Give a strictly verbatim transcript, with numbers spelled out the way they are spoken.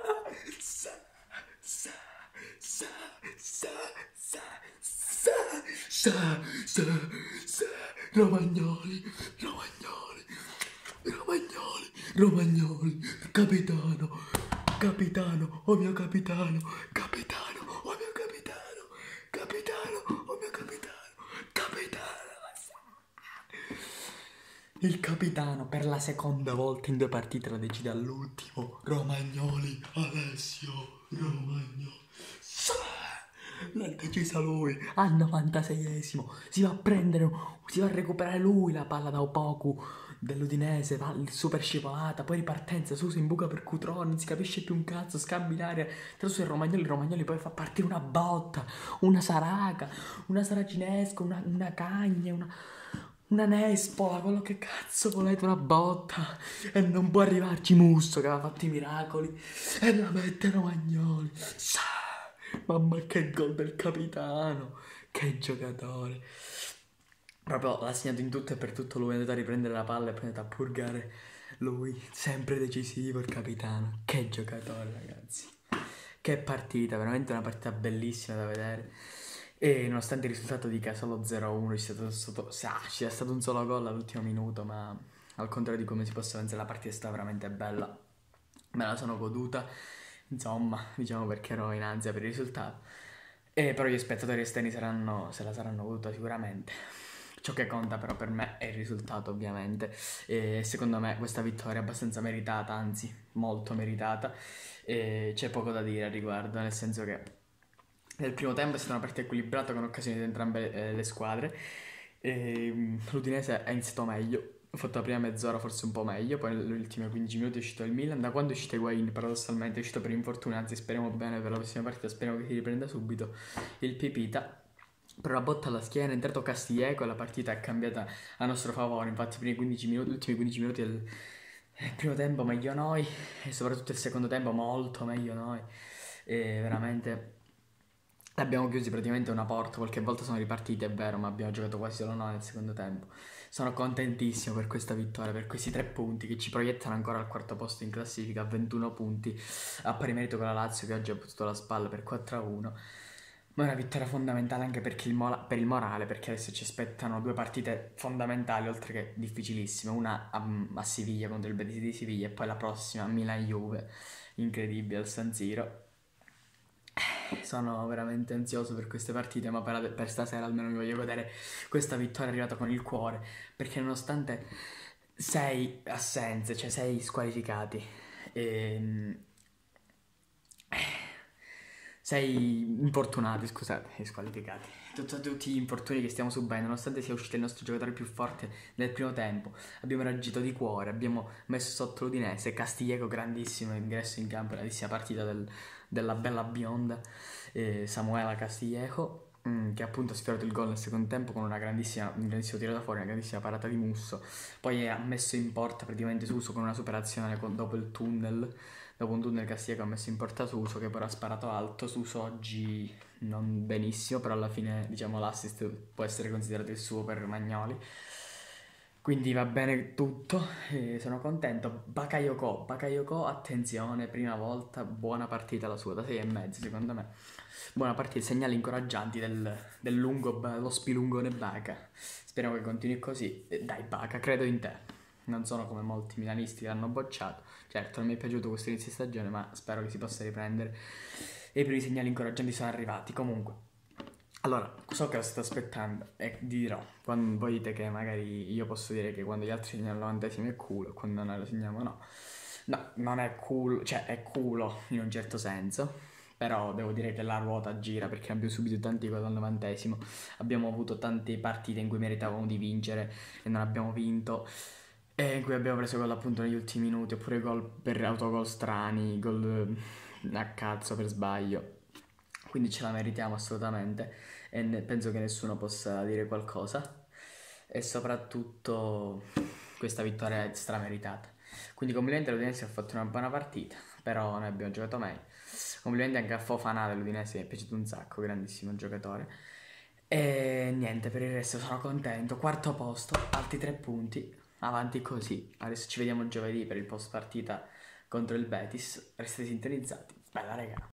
sa, sa, sa, sa, sa, sa, sa, sa, sa, Romagnoli, Romagnoli, Romagnoli, Romagnoli, capitano, capitano, oh mio capitano, capitano, oh mio capitano, capitano, oh mio capitano, capitano. Il capitano per la seconda volta in due partite la decide all'ultimo. Romagnoli, Alessio, Romagnoli. L'ha decisa lui al novantaseiesimo. Si va a prendere, si va a recuperare lui la palla da Opoku dell'Udinese, va super scivolata, poi ripartenza, Suso in buca per Cutrone, non si capisce più un cazzo, scambia in aria, tra su e Romagnoli, Romagnoli poi fa partire una botta, una Saraca, una Saracinesco, una, una Cagna, una... una Nespola, quello che cazzo volete, una botta. E non può arrivarci Musso che aveva fatto i miracoli. E la mette Romagnoli. Sa! Mamma che gol del capitano. Che giocatore. Proprio l'ha segnato in tutto e per tutto lui, è andato a riprendere la palla e poi è andato a purgare lui. Sempre decisivo il capitano. Che giocatore, ragazzi. Che partita, veramente una partita bellissima da vedere. E nonostante il risultato dica solo zero a uno, ci sia stato, ah, ci sia stato un solo gol all'ultimo minuto, ma al contrario di come si possa pensare la partita è stata veramente bella. Me la sono goduta, insomma, diciamo perché ero in ansia per il risultato. E però gli spettatori esterni saranno, se la saranno goduta sicuramente. Ciò che conta però per me è il risultato, ovviamente. E secondo me questa vittoria è abbastanza meritata, anzi molto meritata. E c'è poco da dire al riguardo, nel senso che nel primo tempo è stata una partita equilibrata con occasioni di entrambe eh, le squadre. E, mm, l'Udinese ha iniziato meglio, ha fatto la prima mezz'ora forse un po' meglio, poi negli ultimi quindici minuti è uscito il Milan. Da quando è uscito Higuain, paradossalmente, è uscito per infortunio, anzi speriamo bene per la prossima partita, speriamo che si riprenda subito il Pipita. Però la botta alla schiena, è entrato Castillejo e la partita è cambiata a nostro favore. Infatti, i primi quindici minuti, gli ultimi quindici minuti del, del primo tempo meglio noi, e soprattutto il secondo tempo molto meglio noi. E veramente abbiamo chiusi praticamente una porta, qualche volta sono ripartiti, è vero, ma abbiamo giocato quasi solo noi nel secondo tempo. Sono contentissimo per questa vittoria, per questi tre punti che ci proiettano ancora al quarto posto in classifica, a ventuno punti, a pari merito con la Lazio che oggi ha battuto la spalla per quattro a uno. Ma è una vittoria fondamentale anche per il, mola- per il morale, perché adesso ci aspettano due partite fondamentali, oltre che difficilissime. Una a, a Siviglia contro il Betis di Siviglia e poi la prossima a Milan-Juve, incredibile al San Siro. Sono veramente ansioso per queste partite, ma per, per stasera almeno mi voglio godere questa vittoria arrivata con il cuore, perché nonostante sei assenze, cioè sei squalificati, e, sei infortunati, scusate, squalificati, Tut- tutti gli infortuni che stiamo subendo, nonostante sia uscito il nostro giocatore più forte nel primo tempo, abbiamo reagito di cuore, abbiamo messo sotto l'Udinese, Castillejo grandissimo ingresso in campo, grandissima partita del, della bella bionda, eh, Samuela Castillejo, mm, che appunto ha sfiorato il gol nel secondo tempo con una grandissima, un grandissimo tiro da fuori, una grandissima parata di Musso, poi ha messo in porta praticamente Suso con una superazione con- dopo il tunnel, dopo un tunnel Castillejo ha messo in porta Suso che però ha sparato alto. Suso oggi non benissimo, però alla fine diciamo l'assist può essere considerato il suo per Romagnoli. Quindi va bene tutto, e sono contento. Bakayoko, Bakayoko, attenzione, prima volta, buona partita la sua, da sei e mezzo secondo me. Buona partita, segnali incoraggianti del, del lungo, lo spilungone Baka. Speriamo che continui così. E dai Baka, credo in te. Non sono come molti milanisti che l'hanno bocciato. Certo, non mi è piaciuto questo inizio di stagione, ma spero che si possa riprendere. E i primi segnali incoraggianti sono arrivati. Comunque, allora, so che lo state aspettando e vi dirò, quando voi dite che magari io posso dire che quando gli altri segnano al novantesimo è culo e quando noi lo segniamo no. No, non è culo, cioè è culo in un certo senso, però devo dire che la ruota gira perché abbiamo subito tanti gol al novantesimo, abbiamo avuto tante partite in cui meritavamo di vincere e non abbiamo vinto, e in cui abbiamo preso gol appunto negli ultimi minuti, oppure gol per autogol strani, gol eh, a cazzo per sbaglio. Quindi ce la meritiamo assolutamente e ne- penso che nessuno possa dire qualcosa. E soprattutto questa vittoria è strameritata. Quindi complimenti all'Udinese che ha fatto una buona partita, però noi abbiamo giocato meglio. Complimenti anche a Fofana dell'Udinese, mi è piaciuto un sacco, grandissimo giocatore. E niente, per il resto sono contento. Quarto posto, altri tre punti, avanti così. Adesso ci vediamo giovedì per il post partita contro il Betis. Restate sintonizzati. Bella raga.